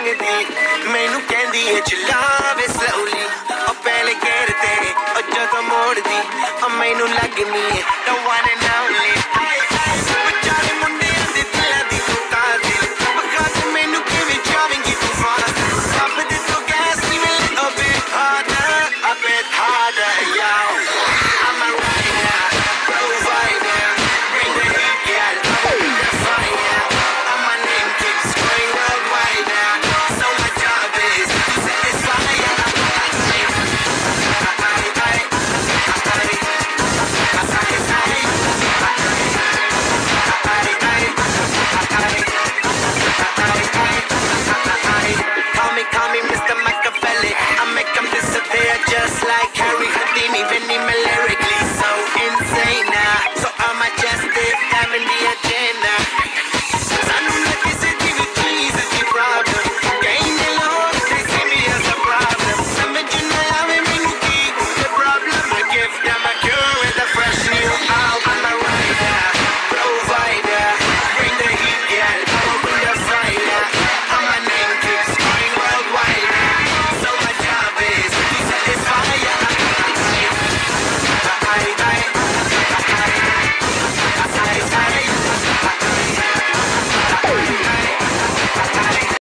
मंगदी मैनू कहंदी है चलावे slowly ओ पहले गेर ते ओ जदों मोड़दी ओ मैनू लगनी है the one and only